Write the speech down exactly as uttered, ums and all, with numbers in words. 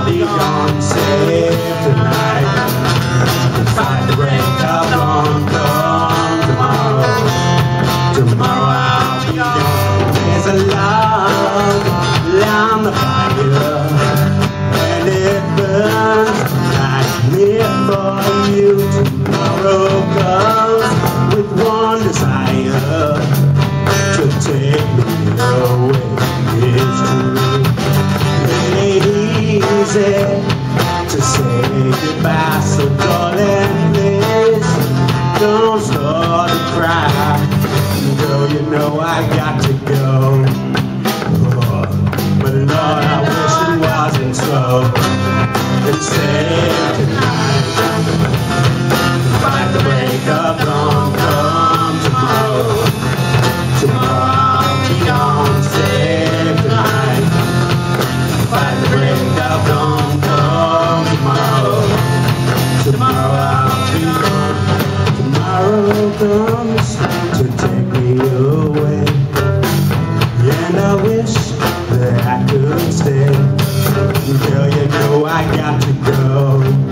I'll be gone safe tonight. Fight the break of dawn, come tomorrow. Tomorrow I'll be gone. There's a log on the fire, and it burns like near for you. Tomorrow comes with one desire, to take me away. It's true, it ain't easy to say goodbye, so darling, please don't start to cry. Girl, you know I got to go, oh, but Lord, I wish it wasn't so. It's safe tonight. Fight the break of dawn, come tomorrow. Tomorrow I'll be gone safe tonight. Fight the break of dawn, come tomorrow. Tomorrow I'll be gone. Tomorrow comes to take me away, and I wish that I could stay. Girl, you know I got to go.